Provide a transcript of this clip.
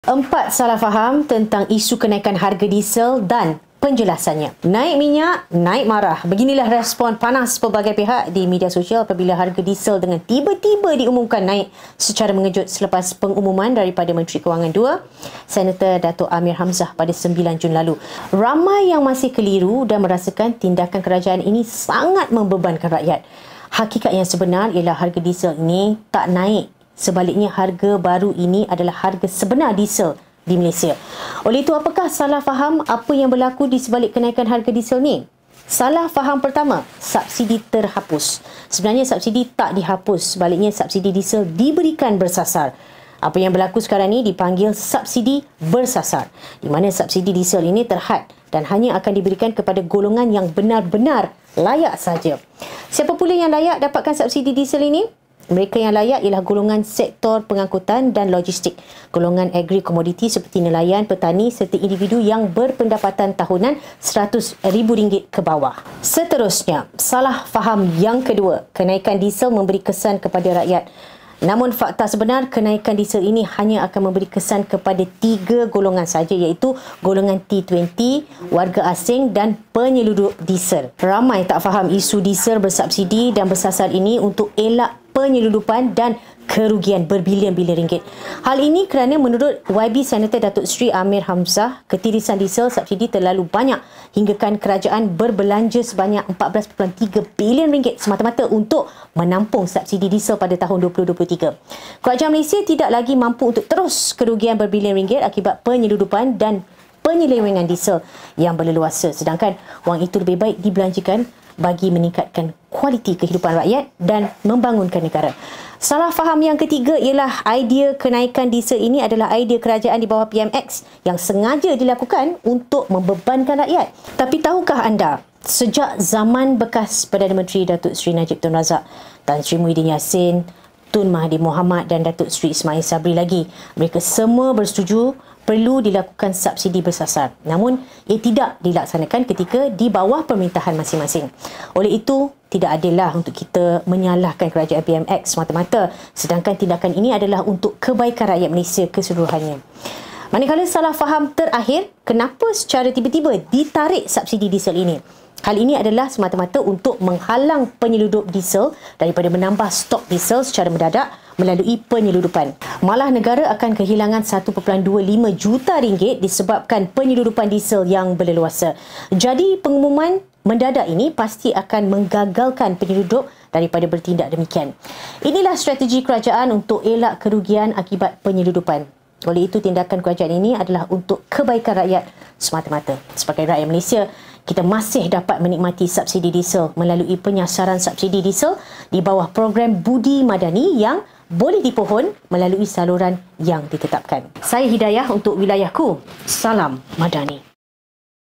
4 salah faham tentang isu kenaikan harga diesel dan penjelasannya. Naik minyak, naik marah. Beginilah respon panas pelbagai pihak di media sosial apabila harga diesel dengan tiba-tiba diumumkan naik secara mengejut selepas pengumuman daripada Menteri Kewangan II, Senator Datuk Amir Hamzah pada 9 Jun lalu. Ramai yang masih keliru dan merasakan tindakan kerajaan ini sangat membebankan rakyat. Hakikat yang sebenar ialah harga diesel ini tak naik. Sebaliknya, harga baru ini adalah harga sebenar diesel di Malaysia. Oleh itu, apakah salah faham apa yang berlaku di sebalik kenaikan harga diesel ni? Salah faham pertama, subsidi terhapus. Sebenarnya subsidi tak dihapus, sebaliknya subsidi diesel diberikan bersasar. Apa yang berlaku sekarang ni dipanggil subsidi bersasar, di mana subsidi diesel ini terhad dan hanya akan diberikan kepada golongan yang benar-benar layak saja. Siapa pula yang layak dapatkan subsidi diesel ini? Mereka yang layak ialah golongan sektor pengangkutan dan logistik, golongan agri-komoditi seperti nelayan, petani serta individu yang berpendapatan tahunan RM100,000 ke bawah. Seterusnya, salah faham yang kedua, kenaikan diesel memberi kesan kepada rakyat. Namun fakta sebenar, kenaikan diesel ini hanya akan memberi kesan kepada 3 golongan saja, iaitu golongan T20, warga asing dan penyeludup diesel. Ramai tak faham isu diesel bersubsidi dan bersasar ini untuk elak penyeludupan dan kerugian berbilion-bilion ringgit. Hal ini kerana menurut YB Senator Datuk Seri Amir Hamzah, ketirisan diesel subsidi terlalu banyak hinggakan kerajaan berbelanja sebanyak 14.3 bilion ringgit semata-mata untuk menampung subsidi diesel pada tahun 2023. Kerajaan Malaysia tidak lagi mampu untuk terus kerugian berbilion ringgit akibat penyeludupan dan penyelewengan diesel yang berleluasa, sedangkan wang itu lebih baik dibelanjakan bagi meningkatkan kualiti kehidupan rakyat dan membangunkan negara. Salah faham yang ketiga ialah idea kenaikan diesel ini adalah idea kerajaan di bawah PMX yang sengaja dilakukan untuk membebankan rakyat. Tapi tahukah anda, sejak zaman bekas Perdana Menteri Datuk Seri Najib Tun Razak, Tan Sri Muhyiddin Yassin, Tun Mahathir Mohamad dan Datuk Seri Ismail Sabri lagi, mereka semua bersetuju perlu dilakukan subsidi bersasar. Namun, ia tidak dilaksanakan ketika di bawah pemerintahan masing-masing. Oleh itu, tidak adillah untuk kita menyalahkan kerajaan PMX semata-mata, sedangkan tindakan ini adalah untuk kebaikan rakyat Malaysia keseluruhannya. Manakala salah faham terakhir, kenapa secara tiba-tiba ditarik subsidi diesel ini? Hal ini adalah semata-mata untuk menghalang penyeludup diesel daripada menambah stok diesel secara mendadak melalui penyeludupan. Malah negara akan kehilangan 1.25 juta ringgit disebabkan penyeludupan diesel yang berleluasa. Jadi pengumuman mendadak ini pasti akan menggagalkan penyeludup daripada bertindak demikian. Inilah strategi kerajaan untuk elak kerugian akibat penyeludupan. Oleh itu, tindakan kerajaan ini adalah untuk kebaikan rakyat semata-mata. Sebagai rakyat Malaysia, kita masih dapat menikmati subsidi diesel melalui penyasaran subsidi diesel di bawah program Budi Madani yang boleh dipohon melalui saluran yang ditetapkan. Saya Hidayah untuk wilayahku. Salam Madani.